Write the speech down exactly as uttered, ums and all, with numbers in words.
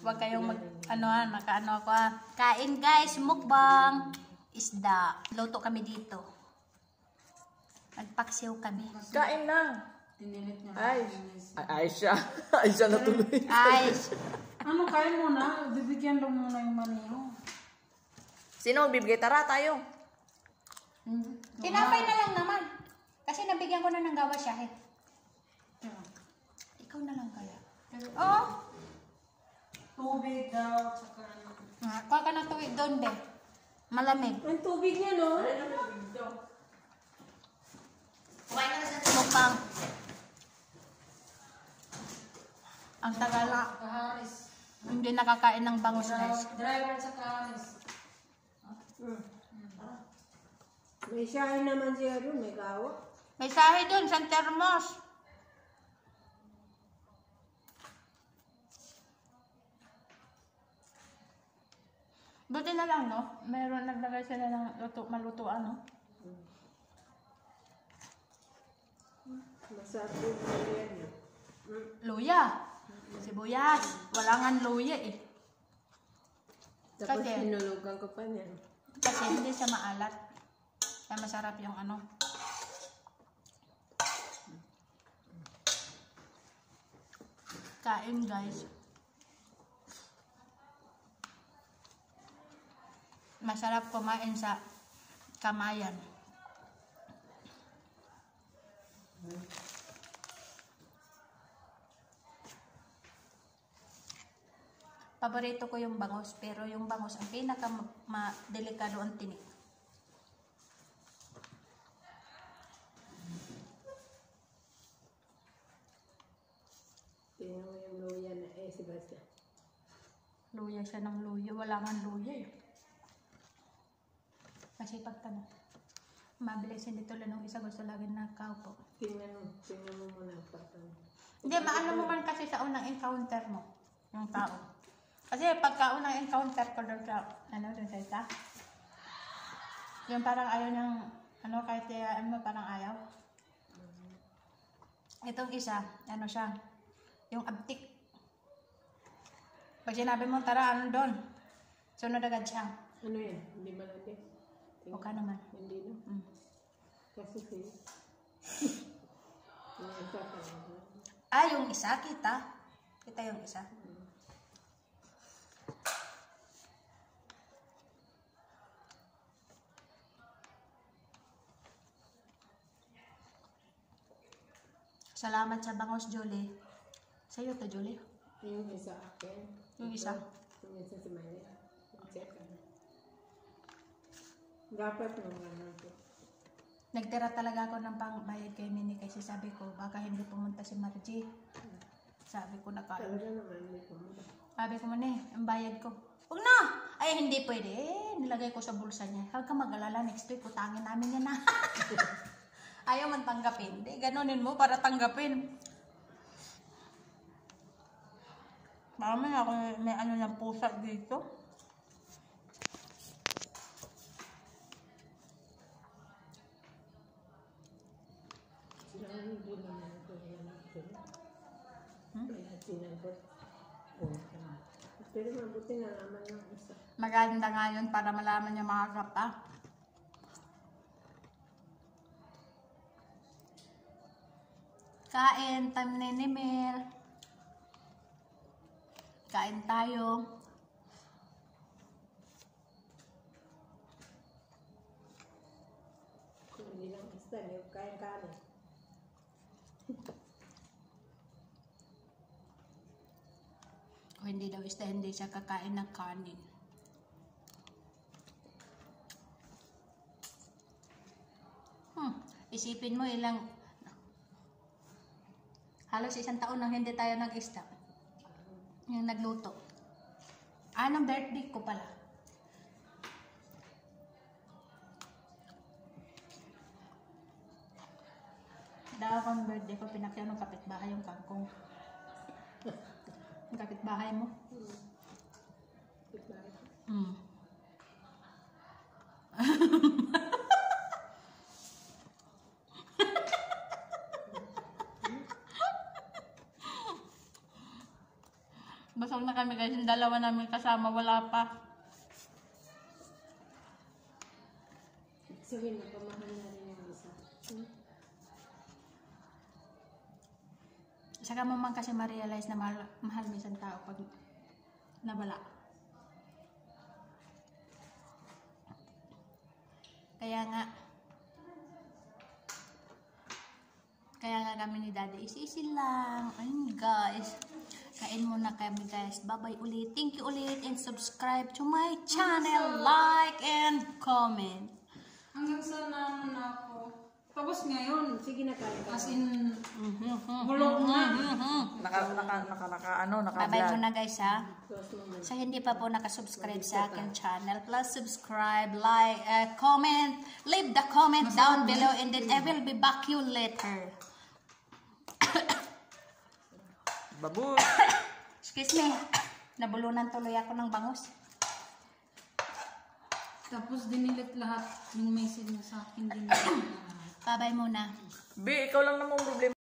Huwag kayong mag, ano ha, makaano ako ha. Kain guys, mukbang. Isda. Luto kami dito. Nagpaksiw kami. Kain na. Tinilit niya. Ay. Ay, siya. Ay, siya na tuloy. Guys. Ano, kain mo na. Bibigyan lang muna yung maniho. Sino magbibigay? Tara, tayo. Tinapay na lang naman. Kasi nabigyan ko na ng gawa siya eh. Ikaw na lang kaya. Oh. Tubig daw. Tsaka ano. Ah, kuha ka ng tuwid doon, be. Malamig. Ang tubig niya, no? Mukbang. Ang tagal na. Kaharis. Hindi nakakain ng bangus, guys. Driver sa kaharis. May shahin naman siya doon, may gawa. May sahi doon, sa termos. Buti na lang, no? Meron naglagay sila ng luto, malutuan, no? Masarap yung mga niya. Luya. Sibuyas. Wala nga luya, eh. Tapos Kasi- sinulugan ko pa niya. Kasi hindi siya maalat. Kaya masarap yung ano. Kain, guys. Masarap kumain sa kamayan. Paborito ko yung bangus, pero yung bangus ang pinaka ma- delikado ang tinik. Tingnan mo yung luya na eh, Sebastian. Luya siya ng luya. Wala nga luya eh. Kasi pagtanong, mabilisin dito lang nung isa gusto lagi na kaupo. Tingnan mo, tingnan mo muna ang patang. Hindi, maano mo man kasi sa unang encounter mo, yung tao. Kasi pagka unang encounter ko doon sa, ano, doon sa isa, yung parang ayaw niyang, ano, kahit kaya, ano, parang ayaw. Itong isa, ano siya, yung abtik. Pag sinabi mo, tara, ano doon? Sunod agad siya. Ano yan? Hindi malandi? O ka naman. Hindi no? Mm. Kasi siya. Yung isa pa. Ah, yung isa, kita. Kita yung isa. Salamat sa bangos, Julie. Sa'yo to, Julie. Yung isa akin. Yung isa. Yung isa si Maya. Yung check ka na. Dapat mo nga natin. Nagtira talaga ako ng pangbayad kay Mini kasi sabi ko, baka hindi pumunta si Margie. Sabi ko, naka... Talaga naman may pumunta. Sabi ko man eh, ang bayad ko. Huwag na! Ay, hindi pwede. Eh, nilagay ko sa bulsa niya. Huwag ka mag-alala, next week, utangin namin yan na. Ayaw man tanggapin. Hindi, ganunin mo para tanggapin. Marami ako may ano ng pusa dito. Sila hindi naman ito yan natin. Kaya sinagot. Pero mabuti na naman yung isa. Maganda nga yun para malaman niya mga kapa. Kain, time na ni Mel. Kain tayo. Kung hindi lang isa, may kain kanin. O hindi daw isda, hindi siya kakain ng kanin. Hmm, isipin mo ilang halos isang taon nang hindi tayo nag-isda. Yung nagluto. Ah, ng birthday ko pala. Dahil akong birthday ko, pinakyaw ng kapitbahay yung kangkong. Yung kapitbahay mo. Diba? Hmm. Basag na kami guys, yung dalawa namin kasama, wala pa. Sabihin mo, pamahal na rin yung isa. Hmm? Saka mo man kasi ma-realize na mahal, mahal mo isang tao pag nawala. Kaya nga, kaya nga kami ni Daddy, isi-isi lang. Ayun guys, kain muna kami guys. Bye-bye ulit. Thank you ulit and subscribe to my channel. Like and comment. Hanggang sa na na ako. Tapos ngayon, Sige na kain ka. as in, Mhm. bulong na. Naka, naka, naka, naka, ano, naka Bye-bye vlog. muna guys ha. Close mo man. Sa hindi pa po nakasubscribe sa akin channel, please subscribe, like, uh, comment, leave the comment down below and then I will be back you later. Baboy. Excuse me, nabulunan tuloy ako ng bangus. Tapos dinilit lahat yung message mo sa akin. Dinilit lahat. Bye-bye muna. B, ikaw lang namang problema.